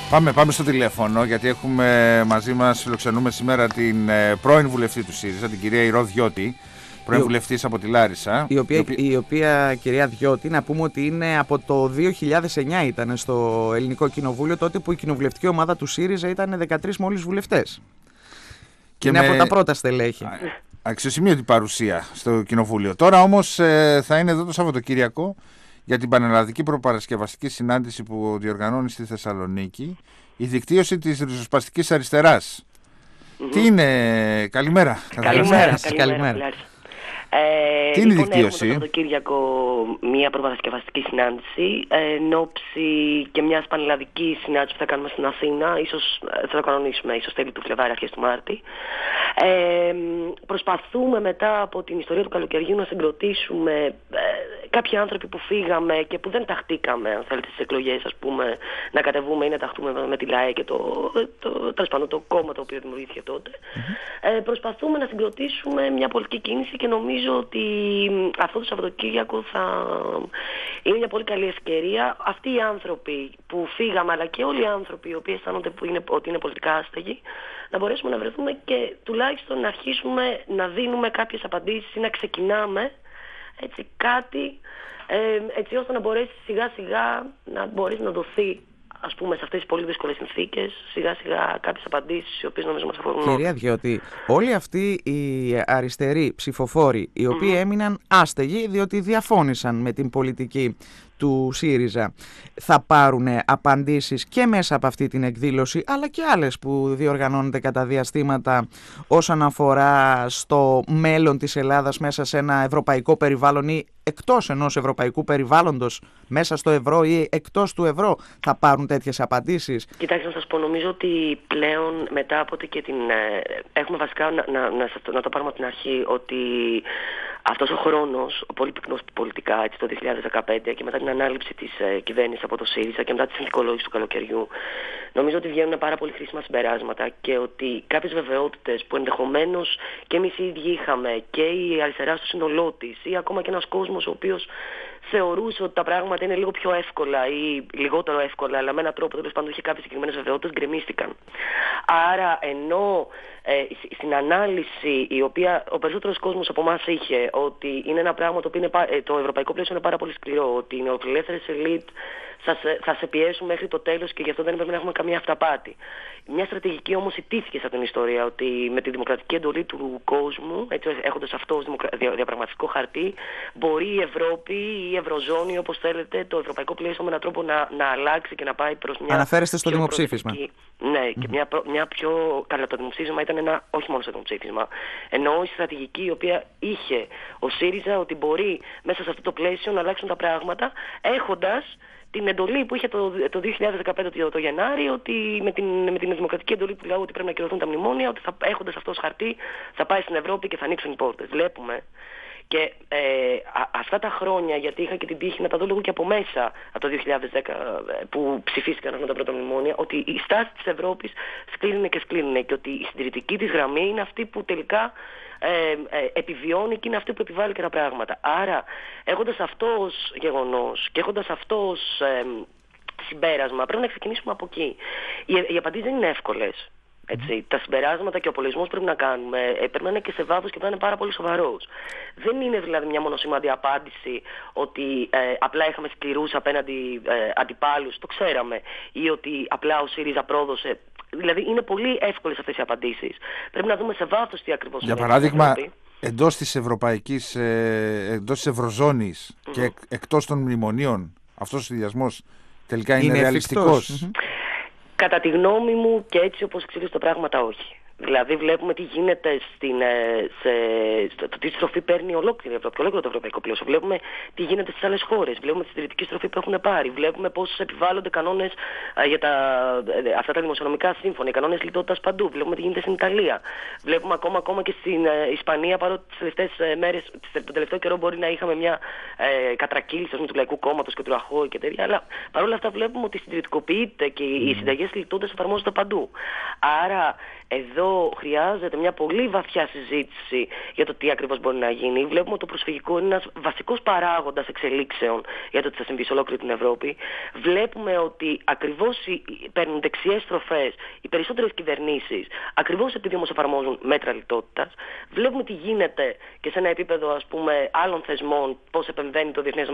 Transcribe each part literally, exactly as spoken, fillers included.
Πάμε, πάμε στο τηλέφωνο, γιατί έχουμε μαζί μας, φιλοξενούμε σήμερα την ε, πρώην βουλευτή του ΣΥΡΙΖΑ, την κυρία Ηρώ Διώτη, πρώην βουλευτής από τη Λάρισα. Η οποία, η, οποία... η οποία κυρία Διώτη, να πούμε ότι είναι από το δύο χιλιάδες εννιά ήταν στο Ελληνικό Κοινοβούλιο, τότε που η κοινοβουλευτική ομάδα του ΣΥΡΙΖΑ ήταν δεκατρείς μόλις βουλευτές. Και είναι με... από τα πρώτα στελέχη. Αξιοσημείωτη παρουσία στο Κοινοβούλιο. Τώρα όμως ε, θα είναι εδώ το Σαββατοκύριακο για την πανελλαδική προπαρασκευαστική συνάντηση που διοργανώνει στη Θεσσαλονίκη η δικτύωση της ριζοσπαστικής αριστεράς. Mm-hmm. Τι είναι, καλημέρα. Καλημέρα. Καλημέρα. καλημέρα. Ε, Τι είναι η λοιπόν, δικτύωση? Έχουμε το Σαββατοκύριακο μια προπαρασκευαστική συνάντηση εν ώψη και μια πανελλαδική συνάντηση που θα κάνουμε στην Αθήνα. Ίσως θα το κανονίσουμε, ίσως τέλη του Φλεβάρι, αρχές του Μάρτη. Ε, προσπαθούμε μετά από την ιστορία του καλοκαιριού να συγκροτήσουμε ε, κάποιοι άνθρωποι που φύγαμε και που δεν ταχτήκαμε, αν θέλετε, στις εκλογές, ας πούμε, να κατεβούμε ή να ταχτούμε με τη ΛΑΕ και το, το, το, το, το κόμμα το οποίο δημιουργήθηκε τότε. Mm-hmm. Ε, προσπαθούμε να συγκροτήσουμε μια πολιτική κίνηση και νομίζω ότι αυτό το Σαββατοκύριακο θα είναι μια πολύ καλή ευκαιρία αυτοί οι άνθρωποι που φύγαμε, αλλά και όλοι οι άνθρωποι οι οποίοι αισθάνονται που είναι, ότι είναι πολιτικά άστεγοι, να μπορέσουμε να βρεθούμε και τουλάχιστον να αρχίσουμε να δίνουμε κάποιες απαντήσεις ή να ξεκινάμε έτσι κάτι ε, έτσι ώστε να μπορέσει σιγά σιγά να μπορέσει να δοθεί, ας πούμε, σε αυτές τις πολύ δύσκολες συνθήκες, σιγά σιγά κάποιες απαντήσεις οι οποίες νομίζω μας αφορούν. Κυρία Διώτη, όλοι αυτοί οι αριστεροί ψηφοφόροι οι οποίοι mm-hmm. έμειναν άστεγοι διότι διαφώνησαν με την πολιτική του ΣΥΡΙΖΑ, θα πάρουν απαντήσεις και μέσα από αυτή την εκδήλωση, αλλά και άλλες που διοργανώνεται κατά διαστήματα όσον αφορά στο μέλλον της Ελλάδας μέσα σε ένα ευρωπαϊκό περιβάλλον ή εκτός ενός ευρωπαϊκού περιβάλλοντος, μέσα στο ευρώ ή εκτός του ευρώ, θα πάρουν τέτοιες απαντήσεις? Κοιτάξτε, να σας πω, νομίζω ότι πλέον μετά από ότι και την... έχουμε βασικά να, να, να, να το πάρουμε από την αρχή ότι αυτός ο χρόνος, ο πολύ πυκνός πολιτικά, έτσι, το δύο χιλιάδες δεκαπέντε και μετά την ανάληψη της ε, κυβέρνησης από το ΣΥΡΙΖΑ και μετά τη συνθηκολόγηση του καλοκαιριού, νομίζω ότι βγαίνουν πάρα πολύ χρήσιμα συμπεράσματα και ότι κάποιες βεβαιότητες που ενδεχομένως και εμείς οι ίδιοι είχαμε και η αριστερά στο σύνολό της ή ακόμα και ένας κόσμος ο οποίος θεωρούσε ότι τα πράγματα είναι λίγο πιο εύκολα ή λιγότερο εύκολα, αλλά με έναν τρόπο τέλος πάντων είχε κάποιες συγκεκριμένες βεβαιότητες, γκρεμίστηκαν. Άρα, ενώ ε, στην ανάλυση η οποία ο περισσότερος κόσμος από εμάς είχε ότι είναι ένα πράγμα το οποίο είναι, ε, το ευρωπαϊκό πλαίσιο είναι πάρα πολύ σκληρό, ότι οι νεοφιλελεύθερες ελίτ θα σε, θα σε πιέσουν μέχρι το τέλος και γι' αυτό δεν πρέπει να έχουμε καμία αυταπάτη. Μια στρατηγική όμως ιτήθηκε σε την ιστορία, ότι με τη δημοκρατική εντολή του κόσμου, έτσι, έχοντας αυτό ως δημοκρα... δια... διαπραγματικό χαρτί, μπορεί η Ευρώπη ή η Ευρωζώνη, όπως θέλετε, το ευρωπαϊκό πλαίσιο με έναν τρόπο να, να αλλάξει και να πάει προς μια... Αναφέρεστε στο δημοψήφισμα. Ναι, και mm. μια, μια πιο... Καλά, το δημοψήφισμα ήταν ένα, όχι μόνο στο δημοψήφισμα, ενώ η στρατηγική η οποία είχε ο ΣΥΡΙΖΑ ότι μπορεί μέσα σε αυτό το πλαίσιο να αλλάξουν τα πράγματα, έχοντας την εντολή που είχε το, το δύο χιλιάδες δεκαπέντε το, το Γενάρη, ότι με την, με την δημοκρατική εντολή του λαού ότι πρέπει να κυρωθούν τα μνημόνια, ότι θα, έχοντας αυτό ως χαρτί θα πάει στην Ευρώπη και θα ανοίξουν οι πόρτες. Βλέπουμε. Και ε, α, αυτά τα χρόνια, γιατί είχα και την τύχη να τα δω λίγο και από μέσα από το δύο χιλιάδες δέκα που ψηφίστηκαν αυτά τα πρώτα μνημόνια, ότι η στάση της Ευρώπης σκλίνει και σκλίνει και ότι η συντηρητική της γραμμή είναι αυτή που τελικά Ε, ε, επιβιώνει και είναι αυτή που επιβάλλει και τα πράγματα. Άρα, έχοντας αυτό ως γεγονός και έχοντας αυτό ως ε, συμπέρασμα, πρέπει να ξεκινήσουμε από εκεί. Οι, οι απαντήσεις δεν είναι εύκολες. Έτσι. Τα συμπεράσματα και ο απολογισμός πρέπει να κάνουμε, ε, πρέπει να είναι και σε βάθος και να είναι πάρα πολύ σοβαρός. Δεν είναι δηλαδή μια μονοσήμαντη απάντηση ότι ε, απλά είχαμε σκληρούς απέναντι ε, αντιπάλους, το ξέραμε, ή ότι απλά ο ΣΥΡΙΖΑ πρόδωσε. Δηλαδή είναι πολύ εύκολες αυτές οι απαντήσεις. Πρέπει να δούμε σε βάθος τι ακριβώς είναι. Για παράδειγμα, εντός της Ευρωπαϊκής, ε, εντός της Ευρωζώνης mm-hmm. και εκ, εκτός των μνημονίων, αυτός ο συνδυασμός τελικά είναι, είναι ρεαλιστικός. Mm-hmm. Κατά τη γνώμη μου και έτσι όπως εξηγήσω τα πράγματα, όχι. Δηλαδή βλέπουμε τι γίνεται στην, σε, στο, τι στροφή παίρνει ολόκληρη Ευρώπη και ολόκληρο το ευρωπαϊκό πλαίσιο. Βλέπουμε τι γίνεται στις άλλες χώρες. Βλέπουμε τη συντηρητική στροφή που έχουν πάρει. Βλέπουμε πώς επιβάλλονται κανόνες α, για τα, αυτά τα δημοσιονομικά σύμφωνα, οι κανόνες λιτότητας παντού. Βλέπουμε τι γίνεται στην Ιταλία. Βλέπουμε ακόμα, ακόμα και στην ε, Ισπανία, παρότι τις τελευταίες ε, μέρες, τον τελευταίο καιρό μπορεί να είχαμε μια ε, κατρακύληση του Λαϊκού Κόμματος και του Ραχώη και τέτοια. Αλλά παρόλα αυτά βλέπουμε ότι συντηρητικοποιείται και οι συνταγές λιτότητας εφαρμόζονται παντού. Άρα εδώ εδώ χρειάζεται μια πολύ βαθιά συζήτηση για το τι ακριβώς μπορεί να γίνει. Βλέπουμε ότι το προσφυγικό είναι ένας βασικός παράγοντας εξελίξεων για το τι θα συμβεί σε ολόκληρη την Ευρώπη. Βλέπουμε ότι ακριβώς παίρνουν δεξιές στροφές οι περισσότερες κυβερνήσεις, ακριβώς επειδή όμως εφαρμόζουν μέτρα λιτότητας. Βλέπουμε τι γίνεται και σε ένα επίπεδο, ας πούμε, άλλων θεσμών, πώς επεμβαίνει το Διεθνές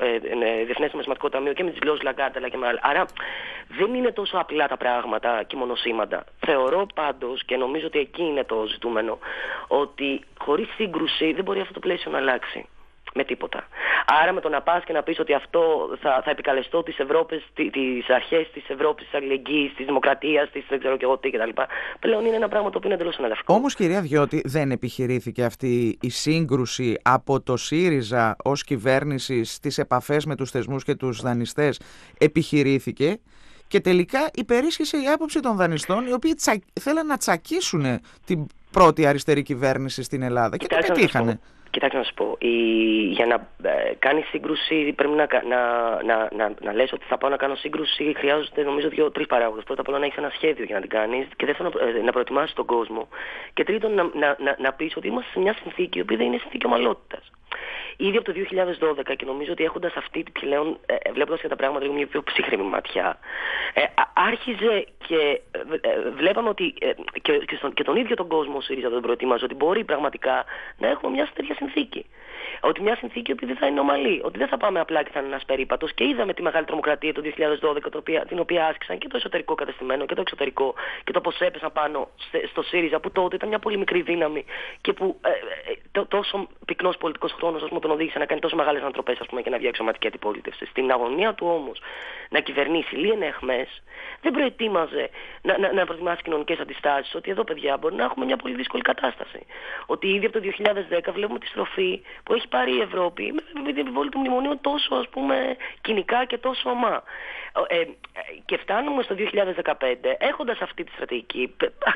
Νομισματικό Ταμείο και με τις δηλώσεις Λαγκάρντ αλλά και με άλλα. Άρα δεν είναι τόσο απλά τα πράγματα και μονοσήμαντα. Θεωρώ πάντως, και νομίζω ότι εκεί είναι το ζητούμενο, ότι χωρίς σύγκρουση δεν μπορεί αυτό το πλαίσιο να αλλάξει με τίποτα. Άρα με το να πας και να πεις ότι αυτό θα, θα επικαλεστώ τις, Ευρώπες, τις αρχές της Ευρώπης, της αλληλεγγύης, της δημοκρατίας, της δεν ξέρω και εγώ τι κτλ. Πλέον είναι ένα πράγμα το οποίο είναι εντελώς αναδευτικό. Όμως, κυρία Διώτη, δεν επιχειρήθηκε αυτή η σύγκρουση από το ΣΥΡΙΖΑ ως κυβέρνηση στις επαφές με τους θεσμούς και τους δανειστές? Επιχειρήθηκε και τελικά υπερίσχυσε η άποψη των δανειστών, οι οποίοι τσα... θέλαν να τσακίσουν την πρώτη αριστερή κυβέρνηση στην Ελλάδα. Και το πετύχανε. Κοιτάξτε να σου πω, η... για να ε, κάνεις σύγκρουση πρέπει να, να, να, να, να λες ότι θα πάω να κάνω σύγκρουση, χρειάζονται νομίζω δύο-τρεις παράγοντες. Πρώτα απ' όλα να έχεις ένα σχέδιο για να την κάνεις, και δεύτερον ε, να προετοιμάσεις τον κόσμο, και τρίτον να, να, να, να πεις ότι είμαστε σε μια συνθήκη η οποία δεν είναι συνθήκη ομαλότητας. Ήδη από το δύο χιλιάδες δώδεκα, και νομίζω ότι έχοντας αυτή την πλέον, ε, βλέποντας και τα πράγματα λίγο μια πιο ψύχρεμη ματιά, ε, άρχιζε και ε, ε, βλέπαμε ότι ε, και, και, στον, και τον ίδιο τον κόσμο ο ΣΥΡΙΖΑ τον προετοίμαζε ότι μπορεί πραγματικά να έχουμε μια τέτοια συνθήκη. Ότι μια συνθήκη που δεν θα είναι ομαλή, ότι δεν θα πάμε απλά και θα είναι ένας περίπατος. Και είδαμε τη μεγάλη τρομοκρατία το δύο χιλιάδες δώδεκα, το οποία, την οποία άσκησαν και το εσωτερικό κατεστημένο και το εξωτερικό, και το πώς έπεσαν πάνω στο ΣΥΡΙΖΑ, που τότε ήταν μια πολύ μικρή δύναμη και που ε, ε, τόσο πυκνός πολιτικός χρόνος, ας πούμε, τον οδήγησε να κάνει τόσο μεγάλες ανατροπές, ας πούμε, και να βγει αξιωματική αντιπολίτευση. Στην αγωνία του όμως να κυβερνήσει λίγες εχμές, δεν προετοίμαζε να, να, να προετοιμάσει κοινωνικές αντιστάσεις. Ότι εδώ, παιδιά, μπορεί να έχουμε μια πολύ δύσκολη κατάσταση. Ότι ήδη από το δύο χιλιάδες δέκα βλέπουμε τη στροφή που έχει πάρει η Ευρώπη με την επιβολή του μνημονίου τόσο, ας πούμε, κοινικά και τόσο ομά. Ε, και φτάνουμε στο δύο χιλιάδες δεκαπέντε έχοντας αυτή τη στρατηγική,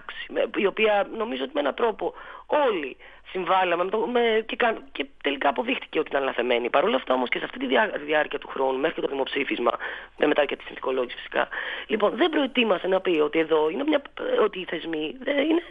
η οποία νομίζω ότι με έναν τρόπο όλοι συμβάλαμε με το, με, και, και τελικά αποδείχτηκε ότι ήταν λαθεμένη. Παρ' όλα αυτά όμως και σε αυτή τη διά, διάρκεια του χρόνου, μέχρι και το δημοψήφισμα, με μετά και τη συνθηκολόγηση φυσικά, λοιπόν, δεν προετοίμασε να πει ότι εδώ είναι μια, ότι οι θεσμοί δεν είναι,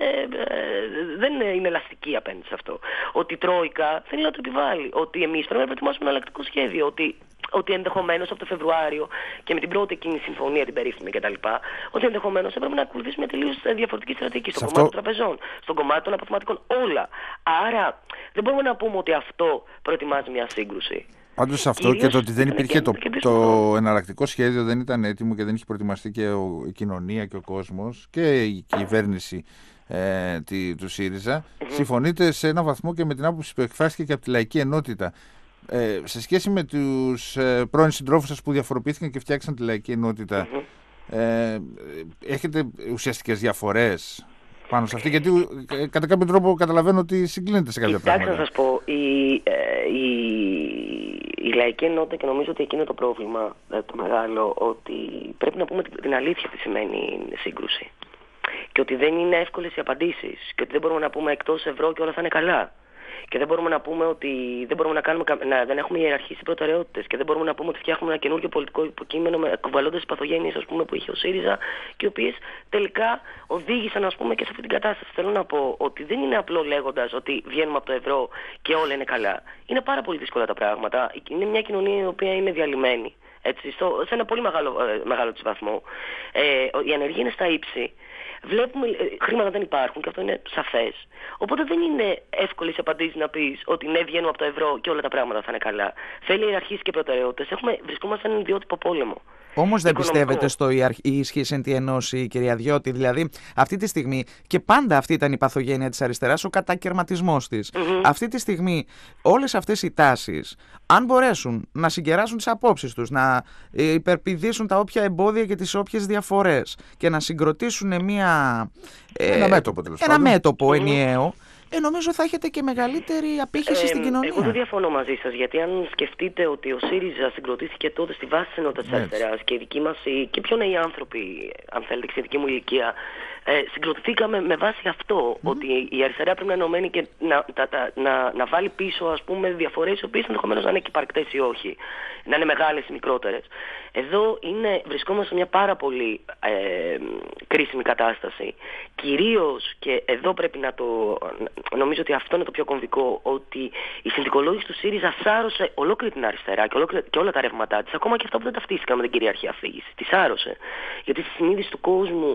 δεν είναι ελαστικοί απέναντι σε αυτό. Ότι η Τρόικα θέλει να το επιβάλλει. Ότι εμείς πρέπει να προετοιμάσουμε ένα αλλακτικό σχέδιο. Ότι ότι ενδεχομένως από το Φεβρουάριο και με την πρώτη εκείνη συμφωνία, την περίφημη κτλ., ότι ενδεχομένως έπρεπε να ακολουθήσουμε τελείως διαφορετική στρατηγική στο κομμάτι αυτό... των τραπεζών, στον κομμάτι των αποθεματικών, όλα. Άρα δεν μπορούμε να πούμε ότι αυτό προετοιμάζει μια σύγκρουση. Πάντως αυτό Ιδίως, και το ότι δεν υπήρχε το, το εναλλακτικό σχέδιο, δεν ήταν έτοιμο και δεν είχε προετοιμαστεί και ο, η κοινωνία και ο κόσμος και η κυβέρνηση ε, τη, του ΣΥΡΙΖΑ, mm-hmm. συμφωνείτε σε έναν βαθμό και με την άποψη που εκφράστηκε και από τη Λαϊκή Ενότητα. Ε, σε σχέση με τους ε, πρώην συντρόφους σας που διαφοροποιήθηκαν και φτιάξαν τη Λαϊκή Ενότητα, mm-hmm. ε, έχετε ουσιαστικές διαφορές πάνω σε αυτή? Γιατί ε, κατά κάποιο τρόπο καταλαβαίνω ότι συγκλίνεται σε κάποια πράγματα. Κοιτάξτε να σας πω, η, ε, η, η Λαϊκή Ενότητα, και νομίζω ότι εκεί είναι το πρόβλημα ε, το μεγάλο, ότι πρέπει να πούμε την αλήθεια τι σημαίνει σύγκρουση. Και ότι δεν είναι εύκολες οι απαντήσεις. Και ότι δεν μπορούμε να πούμε εκτός ευρώ και όλα θα είναι καλά. Και δεν μπορούμε να πούμε ότι δεν, μπορούμε να κάνουμε, να, δεν έχουμε ιεραρχήσει προτεραιότητες. Και δεν μπορούμε να πούμε ότι φτιάχνουμε ένα καινούργιο πολιτικό υποκείμενο με κουβαλώντας τις παθογένειες, ας πούμε, που είχε ο ΣΥΡΙΖΑ, και οι οποίες τελικά οδήγησαν, ας πούμε, και σε αυτή την κατάσταση. Θέλω να πω ότι δεν είναι απλό λέγοντας ότι βγαίνουμε από το ευρώ και όλα είναι καλά. Είναι πάρα πολύ δύσκολα τα πράγματα. Είναι μια κοινωνία η οποία είναι διαλυμένη. Έτσι, στο, σε ένα πολύ μεγάλο, ε, μεγάλο της βαθμό. Ε, η ανεργία είναι στα ύψη. Βλέπουμε, χρήματα δεν υπάρχουν και αυτό είναι σαφές. Οπότε δεν είναι εύκολη απαντήσεις να πεις ότι ναι, βγαίνουμε από το ευρώ και όλα τα πράγματα θα είναι καλά. Θέλει ιεραρχίες και προτεραιότητες. Έχουμε, βρισκόμαστε σε έναν ιδιότυπο πόλεμο. Όμως δεν πιστεύετε στο η ισχύς εν τη ενώση, κυρία Διώτη? Δηλαδή, αυτή τη στιγμή, και πάντα αυτή ήταν η παθογένεια της αριστεράς, ο κατακαιρματισμός της. Mm-hmm. Αυτή τη στιγμή, όλες αυτές οι τάσεις, αν μπορέσουν να συγκεράσουν τις απόψεις τους, να υπερπηδήσουν τα όποια εμπόδια και τις όποιες διαφορές και να συγκροτήσουν μια, ε, ένα μέτωπο, ένα μέτωπο mm-hmm. ενιαίο, Ε, νομίζω θα έχετε και μεγαλύτερη απήχηση ε, στην κοινωνία. Εγώ δεν διαφωνώ μαζί σας, γιατί αν σκεφτείτε ότι ο ΣΥΡΙΖΑ συγκροτήθηκε τότε στη βάση της ενότητας της αριστεράς και οι δικοί μας, και πιο νέοι άνθρωποι, αν θέλετε, και στη δική μου ηλικία, ε, συγκροτηθήκαμε με βάση αυτό, mm. ότι η αριστερά πρέπει να είναι ενωμένη και να, τα, τα, να, να βάλει πίσω, ας πούμε, διαφορές οι οποίες ενδεχομένως να είναι υπαρκτές ή όχι, να είναι μεγάλες ή μικρότερες. Εδώ είναι, βρισκόμαστε σε μια πάρα πολύ ε, κρίσιμη κατάσταση. Κυρίως, και εδώ πρέπει να το... Νομίζω ότι αυτό είναι το πιο κομβικό, ότι η συνθηκολόγηση του ΣΥΡΙΖΑ σάρωσε ολόκληρη την αριστερά και, ολόκληρη, και όλα τα ρεύματά της, ακόμα και αυτά που δεν ταυτίστηκαν με την κυριαρχή αφήγηση. Τη σάρωσε. Γιατί στη συνείδηση του κόσμου,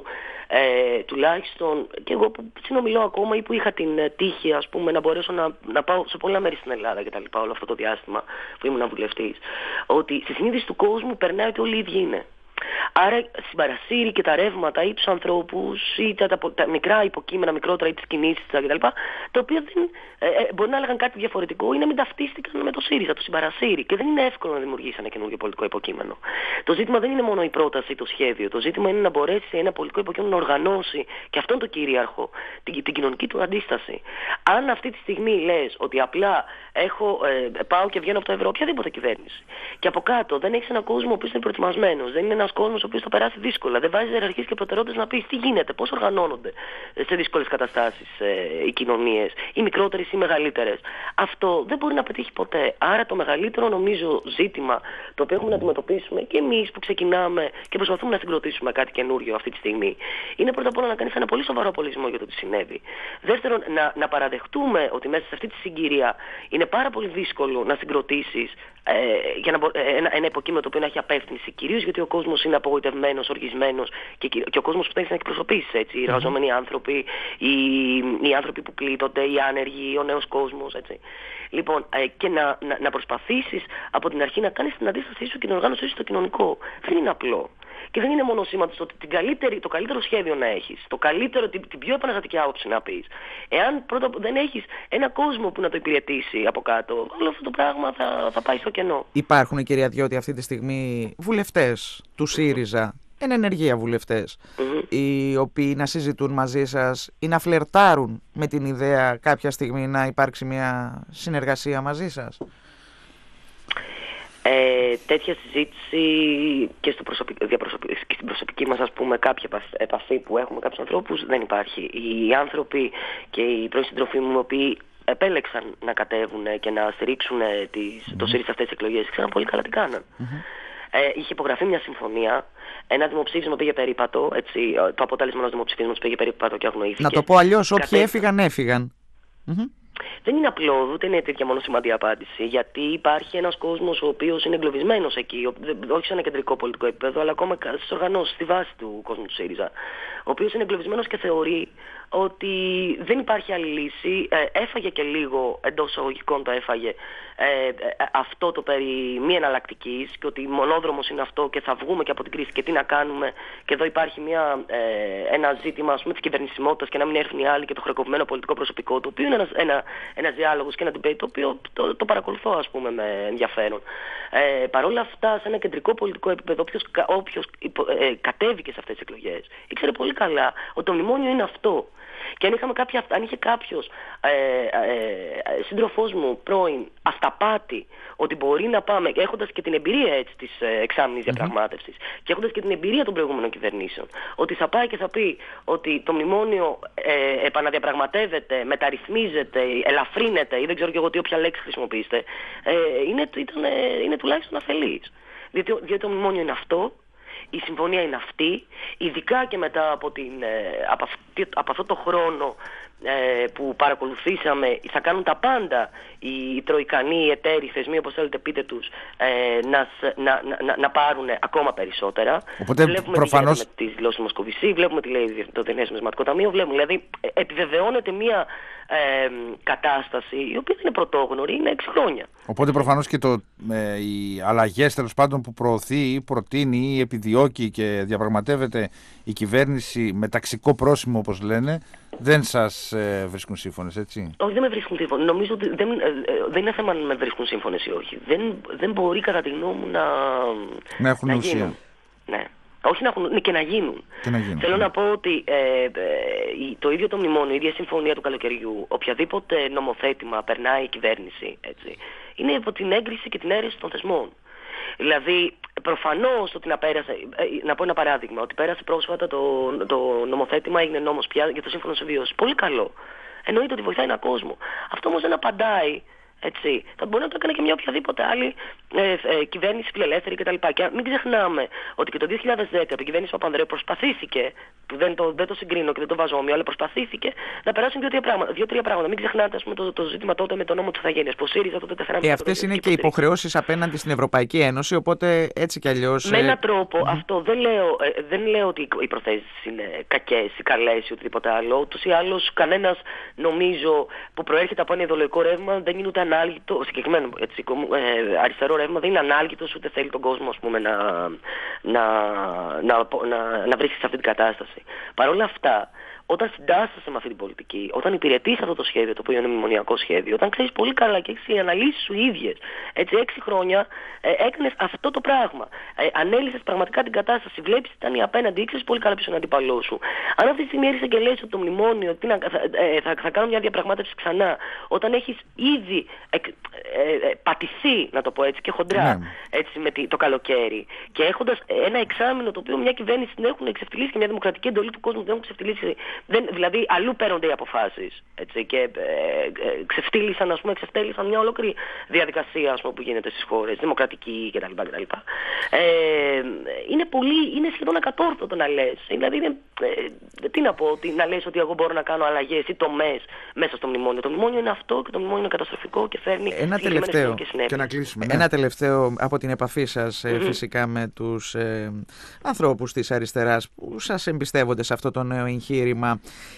ε, τουλάχιστον, και εγώ που συνομιλώ ακόμα ή που είχα την τύχη, ας πούμε, να μπορέσω να, να πάω σε πολλά μέρη στην Ελλάδα και τα λοιπά, όλο αυτό το διάστημα που ήμουν βουλευτής, ότι στη συνείδηση του κόσμου περνάει ότι όλοι οι ίδιοι είναι. Άρα συμπαρασύρει και τα ρεύματα ή τους ανθρώπους ή τα, τα, τα μικρά υποκείμενα, μικρότερα ή τις κινήσεις κτλ. Τα οποία δεν, ε, ε, μπορεί να έλεγαν κάτι διαφορετικό ή να μην ταυτίστηκαν με το ΣΥΡΙΖΑ, το συμπαρασύρει. Και δεν είναι εύκολο να δημιουργήσει ένα καινούργιο πολιτικό υποκείμενο. Το ζήτημα δεν είναι μόνο η πρόταση ή το σχέδιο. Το ζήτημα είναι να μπορέσει ένα πολιτικό υποκείμενο να οργανώσει, και αυτό είναι το κυρίαρχο, την, την κοινωνική του αντίσταση. Αν αυτή τη στιγμή λες ότι απλά έχω, ε, πάω και βγαίνω από το ευρώ, οποιαδήποτε κυβέρνηση, και από κάτω δεν έχεις έναν κόσμο ο οποίος είναι προετοιμασμένος, δεν είναι ένας κόσμος ο οποίος θα περάσει δύσκολα, δεν βάζει ιεραρχίες και προτεραιότητες να πεις τι γίνεται, πώς οργανώνονται σε δύσκολες καταστάσεις ε, οι κοινωνίες, οι μικρότερες ή οι μεγαλύτερες. Αυτό δεν μπορεί να πετύχει ποτέ. Άρα το μεγαλύτερο νομίζω ζήτημα το οποίο έχουμε να αντιμετωπίσουμε και εμείς που ξεκινάμε και προσπαθούμε να συγκροτήσουμε κάτι καινούριο αυτή τη στιγμή, είναι πρώτα απ' όλα να κάνεις ένα πολύ σοβαρό απολογισμό για το τι συνέβη. Δεύτερον, να, να παραδεχτούμε ότι μέσα σε αυτή τη συγκυρία είναι πάρα πολύ δύσκολο να συγκροτήσεις ε, για να, ε, ένα, ένα υποκείμενο το οποίο να έχει απεύθυνση, κυρίως γιατί ο κόσμος είναι απογοητευμένος, οργισμένος και, και ο κόσμος που θέλει να εκπροσωπήσεις, έτσι, οι εργαζόμενοι άνθρωποι, οι, οι άνθρωποι που πλήττονται, οι άνεργοι, ο νέος κόσμος, έτσι. Λοιπόν, ε, και να, να, να προσπαθήσεις από την αρχή να κάνεις την αντίστασή σου και την οργάνωσή σου στο κοινωνικό. Δεν είναι απλό. Και δεν είναι μόνο σήμα ότι την καλύτερη, το καλύτερο σχέδιο να έχεις, το καλύτερο, την, την πιο επαναστατική άποψη να πεις. Εάν πρώτα δεν έχεις ένα κόσμο που να το υπηρετήσει από κάτω, όλο αυτό το πράγμα θα, θα πάει στο κενό. Υπάρχουν, κυρία Διώτη, αυτή τη στιγμή βουλευτές του ΣΥΡΙΖΑ, εν ενεργεία βουλευτές, mm-hmm. οι οποίοι να συζητούν μαζί σας ή να φλερτάρουν με την ιδέα κάποια στιγμή να υπάρξει μια συνεργασία μαζί σας? Ε, τέτοια συζήτηση και, στο προσωπικ... και στην προσωπική μας, ας πούμε, κάποια επαφή που έχουμε με κάποιους ανθρώπους δεν υπάρχει. Οι άνθρωποι και οι πρώην συντροφοί μου, οι οποίοι επέλεξαν να κατέβουν και να στηρίξουν τις... το ΣΥΡΙΖΑ αυτές τις εκλογές, ξέραν πολύ καλά τι κάναν. Mm-hmm. Ε, είχε υπογραφεί μια συμφωνία, ένα δημοψήφισμα πήγε περίπατο, έτσι, το αποτέλεσμα ενός δημοψηφίσματος πήγε περίπατο και αγνοήθηκε. Να το πω αλλιώς, όποιοι Κατέ... έφυγαν, έφυγαν. Mm-hmm. Δεν είναι απλό, ούτε είναι τέτοια μόνο σημαντική απάντηση, γιατί υπάρχει ένας κόσμος ο οποίος είναι εγκλωβισμένος εκεί, όχι σε ένα κεντρικό πολιτικό επίπεδο, αλλά ακόμα στις οργανώσεις, στη βάση του κόσμου του ΣΥΡΙΖΑ, ο οποίος είναι εγκλωβισμένος και θεωρεί ότι δεν υπάρχει άλλη λύση. Ε, έφαγε και λίγο, εντός εισαγωγικών το έφαγε, ε, ε, αυτό το περί μη εναλλακτικής, και ότι μονόδρομος είναι αυτό και θα βγούμε και από την κρίση και τι να κάνουμε. Και εδώ υπάρχει μια, ε, ένα ζήτημα, ας πούμε, της κυβερνησιμότητας και να μην έρθουν οι άλλοι και το χρεοκοπημένο πολιτικό προσωπικό, το οποίο είναι ένας, ένα, ένας διάλογος και ένα debate, το οποίο το, το παρακολουθώ, ας πούμε, με ενδιαφέρον. Ε, Παρ' όλα αυτά, σε ένα κεντρικό πολιτικό επίπεδο, όποιος, όποιος ε, κατέβηκε σε αυτές τις εκλογές, ήξερε πολύ καλά ότι το μνημόνιο είναι αυτό. Και αν, είχαμε κάποια, αν είχε κάποιος ε, ε, σύντροφός μου πρώην αυταπάτη ότι μπορεί να πάμε, έχοντας και την εμπειρία έτσι, της ε, εξάμηνης διαπραγμάτευσης mm-hmm. και έχοντας και την εμπειρία των προηγούμενων κυβερνήσεων, ότι θα πάει και θα πει ότι το μνημόνιο ε, επαναδιαπραγματεύεται, μεταρρυθμίζεται, ελαφρύνεται ή δεν ξέρω και εγώ τι όποια λέξη χρησιμοποιήσετε, ε, είναι, ήταν, ε, είναι τουλάχιστον αφελής. Διότι, διότι το μνημόνιο είναι αυτό. Η συμφωνία είναι αυτή, ειδικά και μετά από, την, από, αυτή, από αυτό το χρόνο ε, που παρακολουθήσαμε, θα κάνουν τα πάντα οι τροικανοί, οι εταίροι, οι θεσμοί, όπως θέλετε πείτε τους, ε, να, να, να, να πάρουν ακόμα περισσότερα. Οπότε, βλέπουμε προφανώς... τι γίνεται με τη δηλώση του Μοσκοβισή, βλέπουμε τι λέει το Διεθνές Νομισματικό Ταμείο, βλέπουμε, δηλαδή επιβεβαιώνεται μια ε, κατάσταση η οποία δεν είναι πρωτόγνωρη, είναι έξι χρόνια. Οπότε προφανώς και το, ε, οι αλλαγές τέλος πάντων που προωθεί ή προτείνει ή επιδιώκει και διαπραγματεύεται η κυβέρνηση με ταξικό πρόσημο, όπως λένε, δεν σας ε, βρίσκουν σύμφωνες, έτσι? Όχι, δεν με βρίσκουν σύμφωνες. Νομίζω ότι δεν, ε, δεν είναι θέμα να με βρίσκουν σύμφωνες ή όχι. Δεν, δεν μπορεί κατά τη γνώμη μου να, να έχουν να ουσία. Γίνουν. Ναι. Όχι να έχουν, ναι, και να γίνουν. Και να γίνουν. Θέλω ναι. να πω ότι ε, ε, το ίδιο το μνημόνιο, η ίδια συμφωνία του καλοκαιριού, οποιαδήποτε νομοθέτημα περνάει η κυβέρνηση, έτσι, είναι υπό την έγκριση και την αίρεση των θεσμών. Δηλαδή, προφανώς ότι να πέρασε, να πω ένα παράδειγμα, ότι πέρασε πρόσφατα το, το νομοθέτημα, έγινε νόμος πια για το σύμφωνο συμβίωσης. Πολύ καλό. Εννοείται ότι βοηθάει έναν κόσμο. Αυτό όμως δεν απαντάει, έτσι. Θα μπορεί να το έκανε και μια οποιαδήποτε άλλη ε, ε, κυβέρνηση φιλελεύθερη κτλ. Και μην ξεχνάμε ότι και το δύο χιλιάδες δέκα η κυβέρνηση Παπανδρέου προσπαθήθηκε που δεν το, δεν το συγκρίνω και δεν το βάζω όμοιο, αλλά προσπαθήθηκε να περάσουν δύο-τρία πράγματα. Δύο-τρία πράγματα. Μην ξεχνάτε, ας πούμε, το, το ζήτημα τότε με τον νόμο της Ιθαγένειας. Που ΣΥΡΙΖΑ τότε τέσσερα. Ε, αυτές είναι και υποχρεώσεις απέναντι στην Ευρωπαϊκή Ένωση, οπότε έτσι κι αλλιώς. Με ε... έναν τρόπο, mm-hmm. αυτό δεν λέω, ε, δεν λέω ότι οι προθέσεις είναι κακές ή καλές ή οτιδήποτε άλλο. Ούτως ή άλλως, κανένας, νομίζω, που προέρχεται από ένα ιδεολογικό ρεύμα δεν είναι ούτε ανάλγητο, συγκεκριμένο έτσι, ε, αριστερό ρεύμα δεν είναι ανάλγητος ούτε θέλει τον κόσμο, ας πούμε, να, να, να, να, να βρίσκει σε αυτή την κατάσταση. Παρ' όλα αυτά, όταν συντάσσεσαι με αυτή την πολιτική, όταν υπηρετείς αυτό το σχέδιο, το οποίο είναι μνημονιακό σχέδιο, όταν ξέρεις πολύ καλά και έχεις οι αναλύσεις σου ίδιες, έτσι έξι χρόνια ε, έκανες αυτό το πράγμα. Ε, ανέλυσες πραγματικά την κατάσταση, βλέπεις τι ήταν η απέναντι, ήξερες πολύ καλά ποιος είναι ο αντίπαλός σου. Αν αυτή τη στιγμή έρχεσαι και λες ότι το μνημόνιο τι να, θα, ε, θα, θα κάνω μια διαπραγμάτευση ξανά, όταν έχεις ήδη ε, ε, ε, πατηθεί, να το πω έτσι, και χοντρά ναι. έτσι, με το καλοκαίρι, και έχοντας ένα εξάμηνο το οποίο μια κυβέρνηση την έχουν εξευτελίσει και μια δημοκρατική εντολή του κόσμου την έχουν εξευτελίσει. Δεν, δηλαδή αλλού παίρνονται οι αποφάσεις έτσι, και ε, ε, ξεφτύλισαν, ας πούμε, εξευτέλισαν μια ολόκληρη διαδικασία, ας πούμε, που γίνεται στις χώρες, δημοκρατική κτλ. κτλ. Ε, είναι, πολύ, είναι σχεδόν ακατόρθωτο να λες. Δηλαδή, είναι, ε, τι να πω, ότι, να λες ότι εγώ μπορώ να κάνω αλλαγές ή τομές μέσα στο μνημόνιο. Το μνημόνιο είναι αυτό και το μνημόνιο είναι καταστροφικό και φέρνει ένα τελευταίο, και να κλείσουμε, ναι. Ένα τελευταίο από την επαφή σας mm-hmm. φυσικά με τους ε, ανθρώπους της αριστεράς που σας εμπιστεύονται σε αυτό το νέο εγχείρημα.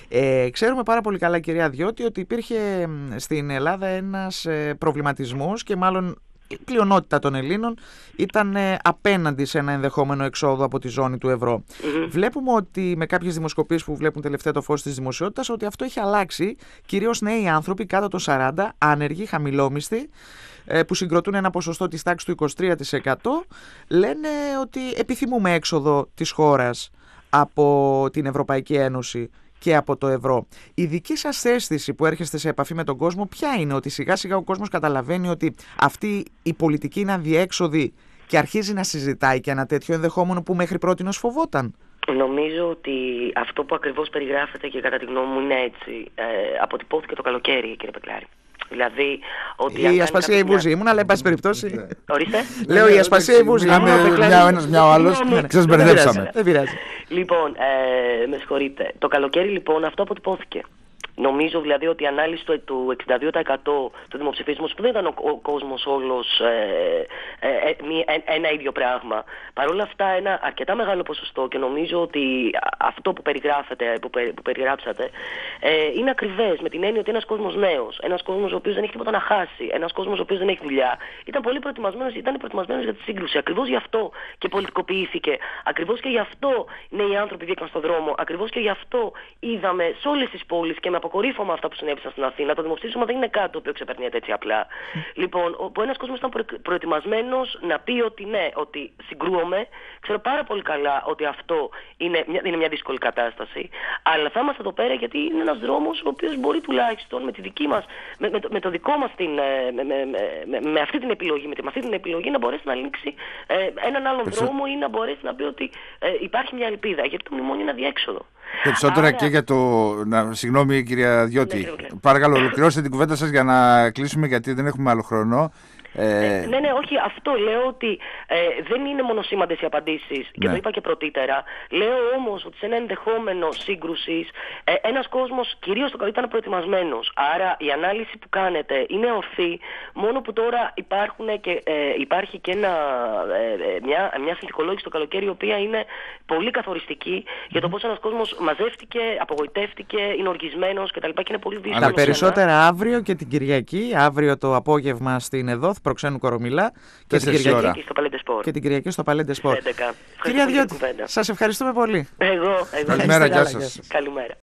Ε, ξέρουμε πάρα πολύ καλά, κυρία Διώτη, ότι υπήρχε στην Ελλάδα ένας ε, προβληματισμός και μάλλον η πλειονότητα των Ελλήνων ήταν ε, απέναντι σε ένα ενδεχόμενο εξόδο από τη ζώνη του ευρώ. Mm-hmm. Βλέπουμε ότι με κάποιες δημοσκοπήσεις που βλέπουν τελευταία το φως της δημοσιότητας ότι αυτό έχει αλλάξει, κυρίως νέοι άνθρωποι κάτω των σαράντα, άνεργοι, χαμηλόμισθοι, ε, που συγκροτούν ένα ποσοστό της τάξης του είκοσι τρία τοις εκατό, λένε ότι επιθυμούμε έξοδο της χώρας από την Ευρωπαϊκή Ένωση και από το ευρώ. Η δική σας αίσθηση που έρχεστε σε επαφή με τον κόσμο, ποια είναι? Ότι σιγά σιγά ο κόσμος καταλαβαίνει ότι αυτή η πολιτική είναι αδιέξοδη και αρχίζει να συζητάει και ένα τέτοιο ενδεχόμενο που μέχρι πρότινος φοβόταν? Νομίζω ότι αυτό που ακριβώς περιγράφεται και κατά τη γνώμη μου είναι έτσι. Ε, αποτυπώθηκε το καλοκαίρι, κύριε Πεκλάρη. Δηλαδή, ότι η ασπασία η βούζη ήμουν, αλλά εν πάση περιπτώσει. Ορίστε. Λέω η ασπασία η βούζη. Μιλάμε μια ο ένας, μια ο άλλος. Σας μπερδέψαμε. Δεν πειράζει. Λοιπόν, ε, με συγχωρείτε. Το καλοκαίρι λοιπόν αυτό αποτυπώθηκε. Νομίζω δηλαδή ότι η ανάλυση του, του εξήντα δύο τοις εκατό του δημοψηφίσματος, που δεν ήταν ο, ο κόσμος όλος ε, ε, ε, ε, ένα ίδιο πράγμα, παρόλα αυτά ένα αρκετά μεγάλο ποσοστό, και νομίζω ότι αυτό που περιγράφετε, που, περι, που περιγράψατε, ε, είναι ακριβές, με την έννοια ότι ένας κόσμος νέος, ένας κόσμος ο οποίος δεν έχει τίποτα να χάσει, ένας κόσμος ο οποίος δεν έχει δουλειά, ήταν πολύ προετοιμασμένος, ήταν προετοιμασμένος για τη σύγκρουση. Ακριβώς γι' αυτό και πολιτικοποιήθηκε, ακριβώς και γι' αυτό νέοι άνθρωποι βγήκαν στον δρόμο, ακριβώς και γι' αυτό είδαμε σε όλες τις πόλεις και με αποκορύφωμα αυτά που συνέβησαν στην Αθήνα. Το δημοψήφισμα δεν είναι κάτι το οποίο ξεπερνιέται έτσι απλά. Λοιπόν, όπου ένας κόσμος ήταν προετοιμασμένος να πει ότι ναι, ότι συγκρούομαι. Ξέρω πάρα πολύ καλά ότι αυτό είναι μια, είναι μια δύσκολη κατάσταση. Αλλά θα είμαστε εδώ πέρα γιατί είναι ένας δρόμος ο οποίος μπορεί τουλάχιστον με τη δική μας, με, με, με το δικό μας την, με, με, με, με αυτή την επιλογή, με, με αυτή την επιλογή να μπορέσει να ανοίξει ε, έναν άλλον Περισσό... δρόμο ή να μπορέσει να πει ότι ε, υπάρχει μια ελπίδα. Γιατί το μνημόνιο είναι αδιέξοδο. Περισσότερα Άρα... και για το. Να, συγγνώμη, κυρία Διώτη. Ναι, παρακαλώ, ολοκληρώστε την κουβέντα σας για να κλείσουμε, γιατί δεν έχουμε άλλο χρόνο. Ε... Ναι, ναι, όχι, αυτό λέω ότι ε, δεν είναι μονοσήμαντες οι απαντήσεις, και ναι. Το είπα και πρωτήτερα. Λέω όμως ότι σε ένα ενδεχόμενο σύγκρουσης ε, ένας κόσμος, κυρίως το καλό, ήταν προετοιμασμένος. Άρα η ανάλυση που κάνετε είναι ορθή, μόνο που τώρα υπάρχουν και, ε, υπάρχει και ένα, ε, μια, μια συνθηκολόγηση το καλοκαίρι, η οποία είναι πολύ καθοριστική για το πώς ένας κόσμος μαζεύτηκε, απογοητεύτηκε, είναι οργισμένος κτλ. Και είναι πολύ δύσκολο. Αλλά περισσότερα αύριο και την Κυριακή, αύριο το απόγευμα στην ΕΔΟΘ Προξένου Κορομιλά και, την Κυριακή, στο Παλέντε Σπορ. και την Κυριακή στο Παλέντε Σπορ. Κυρία Διώτη, σας ευχαριστούμε πολύ. Εγώ, εγώ. Καλημέρα, γεια σας. Καλημέρα.